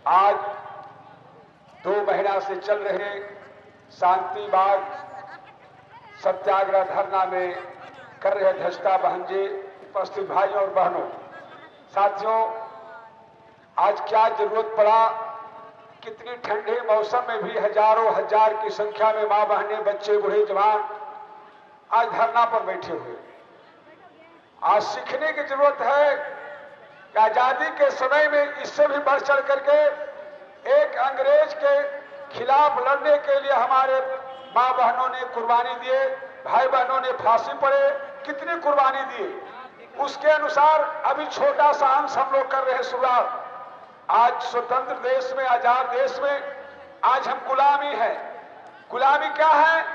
आज 2 महीना से चल रहे शांति मार्ग सत्याग्रह धरना में कर रहे अध्यक्षता बहन जी, उपस्थित भाइयों और बहनों, साथियों, आज क्या जरूरत पड़ा, कितनी ठंडे मौसम में भी हजारों हजार की संख्या में मां बहनें, बच्चे, बूढ़े, जवान आज धरना पर बैठे हुए। आज सीखने की जरूरत है कि आजादी के समय में इससे भी बढ़ चढ़ करके एक अंग्रेज के खिलाफ लड़ने के लिए हमारे मां बहनों ने कुर्बानी दिए, भाई बहनों ने फांसी पड़े, कितनी कुर्बानी दिए। उसके अनुसार अभी छोटा सा अंश हम लोग कर रहे हैं शुरुआत। आज स्वतंत्र देश में, आजाद देश में आज हम गुलामी है। गुलामी क्या है?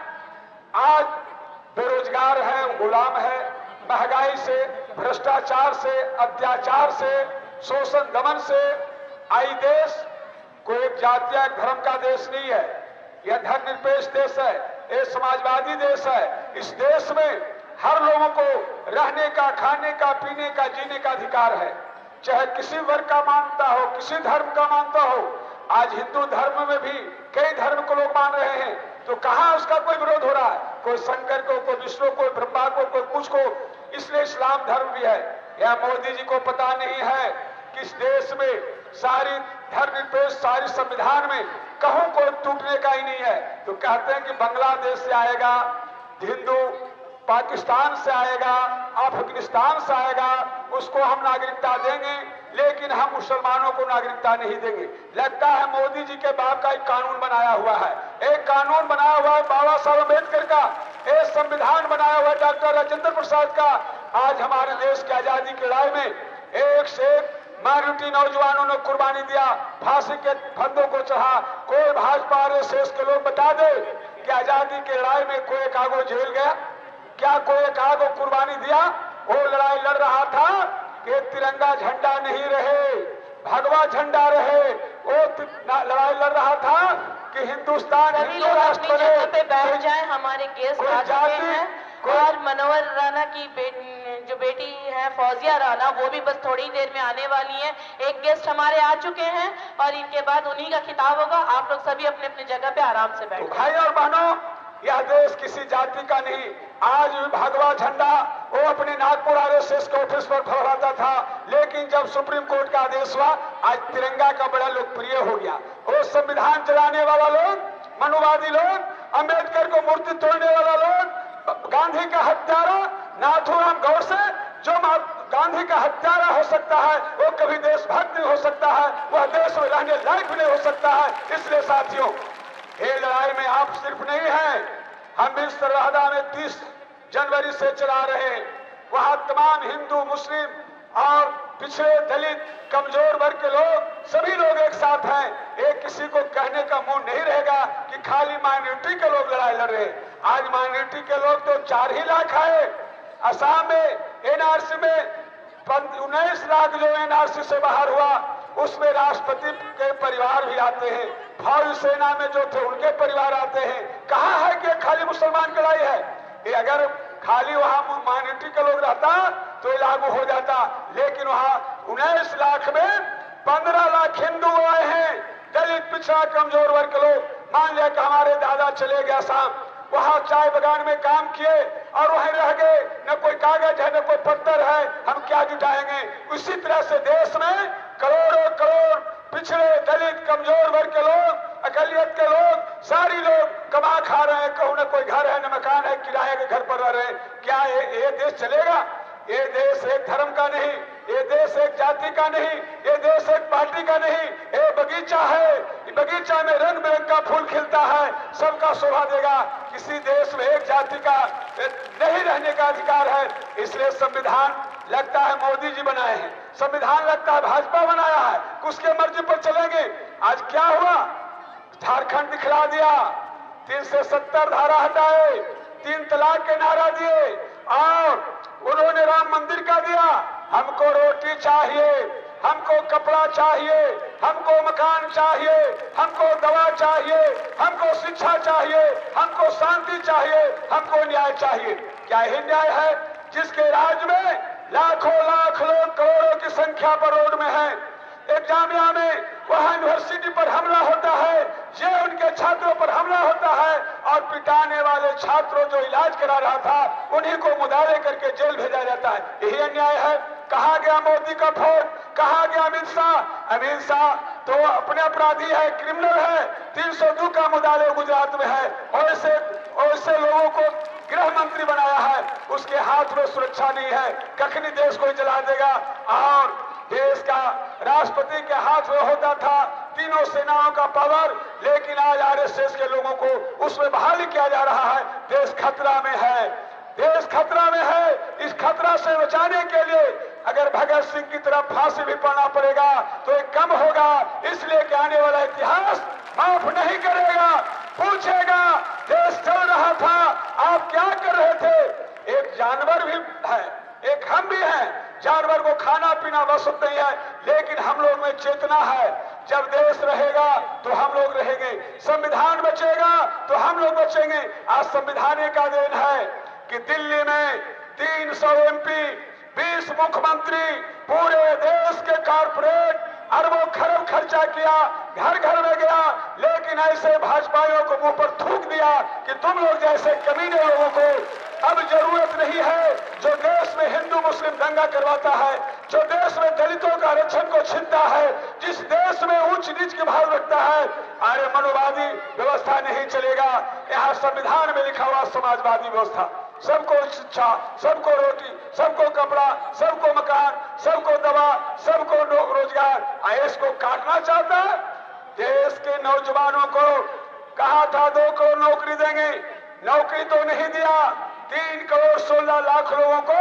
आज बेरोजगार है, गुलाम है, महंगाई से, भ्रष्टाचार से, अत्याचार से, शोषण दमन से। आई देश कोई एक जाति या धर्म का देश नहीं है, यह धर्मनिरपेक्ष देश है, यह समाजवादी देश है। इस देश में हर लोगों को रहने का, खाने का, पीने का, जीने का अधिकार है, चाहे किसी वर्ग का मानता हो, किसी धर्म का मानता हो। आज हिंदू धर्म में भी कई धर्म को लोग मान रहे हैं, तो कहां उसका कोई विरोध हो रहा है? कोई शंकर को, कोई विष्णु को, ब्रह्मा को, कोई कुछ को। इसलिए इस्लाम धर्म भी है। यह मोदी जी को पता नहीं है कि इस देश में सारी धर्मनिरपेक्ष, सारी संविधान में कहूं कोई टूटने का ही नहीं है। तो कहते हैं कि बांग्लादेश से आएगा हिंदू, पाकिस्तान से आएगा, अफगानिस्तान से आएगा, उसको हम नागरिकता देंगे, लेकिन हम मुसलमानों को नागरिकता नहीं देंगे। लगता है मोदी जी के बाप का एक कानून बनाया हुआ है, एक कानून बनाया हुआ है बाबा साहब अम्बेडकर का, एक संविधान बनाया हुआ है डॉक्टर राजेंद्र प्रसाद का। आज हमारे देश की आजादी की लड़ाई में एक से एक माइनॉरिटी नौजवानों ने कुर्बानी दिया, फांसी के फंदों को चढ़ा। कोई भाजपा आरएसएस के लोग बता दे कि आजादी की लड़ाई में कोई एक आगो जेल गया? क्या कोई एक आगो कुर्बानी दिया? वो लड़ाई लड़ रहा था कि तिरंगा झंडा नहीं रहे, भगवा झंडा रहे। वो लड़ाई लड़ रहा था कि हिंदुस्तान हिंदू राष्ट्र बने। पे बैठ जाए, हमारे गेस्ट आ चुके हैं और मनोहर राणा की जो बेटी है फौजिया राणा, वो भी बस थोड़ी देर में आने वाली है। एक गेस्ट हमारे आ चुके हैं और इनके बाद उन्हीं का खिताब होगा। आप लोग सभी अपने अपने जगह पे आराम से बैठो। भाई और बहनों, यह देश किसी जाति का नहीं। आज भगवा झंडा वो अपने नागपुर आरएसएस के ऑफिस पर फहराता था, लेकिन जब सुप्रीम कोर्ट का आदेश हुआ, आज तिरंगा का बड़ा लोकप्रिय हो गया। वो संविधान चलाने वाला लोग, मनुवादी लोग, अंबेडकर को मूर्ति तोड़ने वाला लोग, गांधी का हत्यारा नाथूराम गौडसे, जो गांधी का हत्यारा हो सकता है वो कभी देशभक्त नहीं हो सकता है, वह देश में रहने लायक नहीं हो सकता है। इसलिए साथियों, ये लड़ाई में आप सिर्फ नहीं है, हम भी सरहदा में 30 जनवरी से चला रहे हैं। वहां तमाम हिंदू, मुस्लिम और पिछड़े, दलित, कमजोर वर्ग के लोग, सभी लोग एक साथ हैं। एक किसी को कहने का मुंह नहीं रहेगा कि खाली माइनॉरिटी के लोग लड़ाई लड़ रहे। आज माइनॉरिटी के लोग तो 4 ही लाख है। असम में एनआरसी में 19 लाख जो एनआरसी से बाहर हुआ, उसमें राष्ट्रपति के परिवार भी आते हैं, फौज सेना में जो थे उनके परिवार आते हैं। कहा है कि खाली मुसलमान की लड़ाई है? ये अगर खाली वहां माइनॉरिटी के लोग रहता तो ये लागू हो जाता, लेकिन वहां 19 लाख में 15 लाख हिंदू आए हैं, दलित, पिछड़ा, कमजोर वर्ग के लोग। मान लिया कि हमारे दादा चले गए असम, वहां चाय बगान में काम किए और वहीं रह गए, न कोई कागज है, न कोई पत्थर है, हम क्या जुटाएंगे? उसी तरह से देश में करोड़ों करोड़ पिछड़े, दलित, कमजोर वर्ग के लोग, अकलियत के लोग, सारी लोग कमा खा रहे हैं। कहूं न कोई घर है, न मकान है, किराए के घर पर रह रहे हैं। क्या ये देश चलेगा? ये देश एक धर्म का नहीं, ये देश एक जाति का नहीं, ये देश एक पार्टी का नहीं, ये बगीचा है। बगीचा में रंग बिरंग का फूल खिलता है, सबका शोभा देगा। किसी देश में एक जाति का नहीं रहने का अधिकार है। इसलिए संविधान लगता है मोदी जी बनाए हैं, संविधान लगता है भाजपा बनाया है, उसके मर्जी पर चलेंगे। आज क्या हुआ? झारखंड दिखला दिया, 370 धारा हटाए, 3 तलाक के नारा दिए और उन्होंने राम मंदिर का दिया। हमको रोटी चाहिए, हमको कपड़ा चाहिए, हमको मकान चाहिए, हमको दवा चाहिए, हमको शिक्षा चाहिए, हमको शांति चाहिए, हमको न्याय चाहिए। क्या यही न्याय है? जिसके राज्य में लाखों लाख लोग करोड़ों की संख्या पर रोड में हैं, एक जामिया में वहां यूनिवर्सिटी पर हमला होता है, ये उनके छात्रों पर हमला होता है और पिटाने वाले छात्रों जो इलाज करा रहा था उन्हीं को मुदारे करके जेल भेजा जाता है। यही अन्याय है। कहा गया मोदी का फोन, कहा गया अमित शाह। अमित शाह तो अपने अपराधी है, क्रिमिनल है, 302 का मुदाले गुजरात में है और ऐसे लोगों को गृह मंत्री बनाया है, उसके हाथ में सुरक्षा नहीं है, कखनी देश को जला देगा। और देश का राष्ट्रपति के हाथ में होता था तीनों सेनाओं का पावर, लेकिन आज आरएसएस के लोगों को उसमें बहाली किया जा रहा है। देश खतरा में है, देश खतरा में है। इस खतरा से बचाने के लिए अगर भगत सिंह की तरफ फांसी भी पड़ना पड़ेगा तो एक कम होगा, इसलिए कि आने वाला इतिहास माफ नहीं करेगा, पूछेगा देश चल रहा था, आप क्या कर रहे थे। एक जानवर भी है, एक हम भी हैं। जानवर को खाना पीना वसत नहीं है, लेकिन हम लोग में चेतना है। जब देश रहेगा तो हम लोग रहेंगे, संविधान बचेगा तो हम लोग बचेंगे। आज संविधान का देन है कि दिल्ली में 300 एमपी, 20 मुख्यमंत्री, पूरे देश के कॉर्पोरेट अरबों खरब खर्चा किया, घर घर में गया, लेकिन ऐसे भाजपाइयों को मुंह पर थूक दिया कि तुम लोग जैसे कमीने लोगों को अब जरूरत नहीं है, जो देश में हिंदू मुस्लिम दंगा करवाता है, जो देश में दलितों का आरक्षण को छीनता है, जिस देश में ऊंच नीच के भाव रखता है। अरे मनोवादी व्यवस्था नहीं चलेगा। यहाँ संविधान में लिखा हुआ समाजवादी व्यवस्था, सबको शिक्षा, सबको रोटी, सबको कपड़ा, सबको मकान, सबको दवा, सबको रोजगार। आईएएस को काटना चाहता है। देश के नौजवानों को कहा था 2 करोड़ नौकरी देंगे, नौकरी तो नहीं दिया। 3 करोड़ 16 लाख लोगों को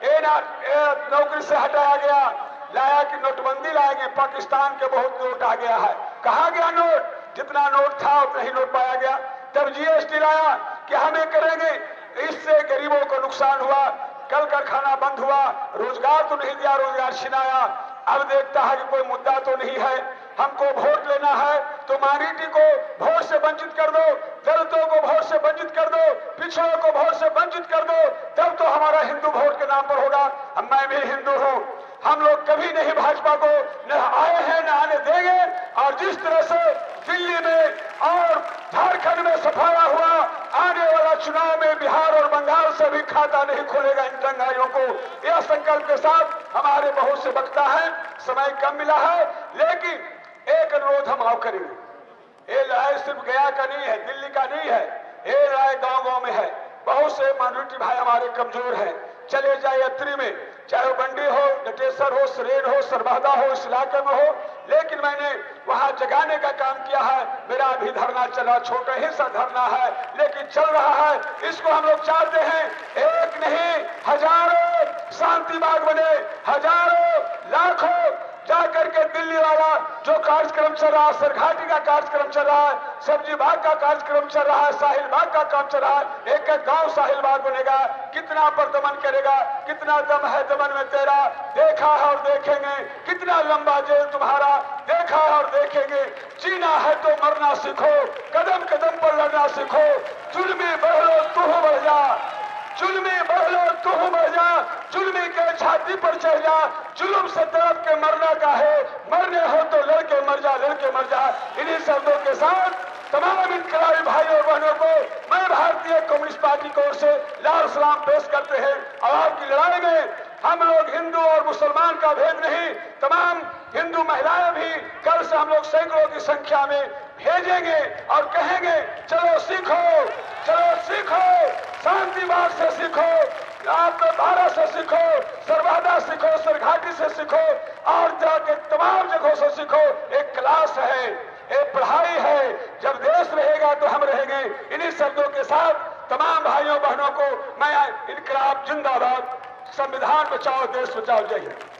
नौकरी से हटाया गया। लाया कि नोटबंदी लाएंगे, पाकिस्तान के बहुत नोट आ गया है। कहा गया नोट, जितना नोट था उतना ही नोट पाया गया। तब जीएसटी लाया कि हमें करेंगे, इससे गरीबों को नुकसान हुआ, कल कारखाना बंद हुआ, रोजगार तो नहीं दिया, रोजगार छिनाया। अब देखता है कि कोई मुद्दा तो नहीं है, हमको वोट लेना है तो माइनॉरिटी को वोट से वंचित कर दो, दलितों को वोट से वंचित कर दो, पिछड़ों को वोट से वंचित कर दो, तब तो हमारा हिंदू वोट के नाम पर होगा। मैं भी हिंदू हूँ, हम लोग कभी नहीं भाजपा को न आए हैं न आने देंगे। और जिस तरह से दिल्ली में और झारखंड में सफाया हुआ, आने वाला चुनाव में बिहार और बंगाल से भी खाता नहीं खोलेगा इन दंगाइयों को। यह संकल्प के साथ हमारे बहुत से वक्ता है, समय कम मिला है, लेकिन एक अनुरोध हम आप करेंगे। ये लड़ाई सिर्फ गया का नहीं है, दिल्ली का नहीं है, ये लड़ाई गांव-गांव में है। बहुत से माइनॉरिटी भाई हमारे कमजोर हैं, चले जाए यात्री में, चाहे वो बंडी हो, नटेसर हो, सरेन हो, सरबादा हो, इस इलाके में हो, लेकिन मैंने वहां जगाने का काम किया है। मेरा अभी धरना चला, छोटा ही सा धरना है, लेकिन चल रहा है। इसको हम लोग चाहते हैं, एक नहीं हजारों शांति बाग बने, हजारों लाखों जाकर के दिल्ली वाला जो कार्यक्रम चल रहा है, सरघाटी का कार्यक्रम चल रहा है, सब्जी बाग का कार्यक्रम चल रहा है, साहिल बाग का काम चल रहा है, एक एक गांव साहिल बाग बनेगा। कितना पर दमन करेगा, कितना दम है दमन में तेरा, देखा है और देखेंगे। कितना लंबा जेल तुम्हारा, देखा है और देखेंगे। जीना है तो मरना सीखो, कदम कदम पर लड़ना सीखो। जुल्मी बहलो तू बढ़ जा, जुल्मी बहलो तू बढ़ जा, जुल्मी के छाती पर चढ़ जा। जुल्म से तड़प के मरना का है, मरने हो तो लड़के मर जा, लड़के मर जा। इन्हीं शब्दों के साथ तमाम इनकलाबी भाइयों और बहनों को मैं भारतीय कम्युनिस्ट पार्टी की ओर से लाल सलाम पेश करते हैं। और आपकी लड़ाई में हम लोग हिंदू और मुसलमान का भेद नहीं, तमाम हिंदू महिलाएं भी कल से हम लोग सैकड़ों की संख्या में भेजेंगे और कहेंगे चलो सीखो, चलो सीखो, शांतिवाद से सीखो, आप भारत से सीखो, सरवादा सीखो, सरघाटी से सीखो और जाके तमाम जगहों से सीखो। एक क्लास है, एक पढ़ाई है, जब देश रहेगा तो हम रहेंगे। इन्हीं शब्दों के साथ तमाम भाइयों बहनों को मैं इनकलाब जिंदाबाद, संविधान बचाओ, देश बचाओ, जय हिंद।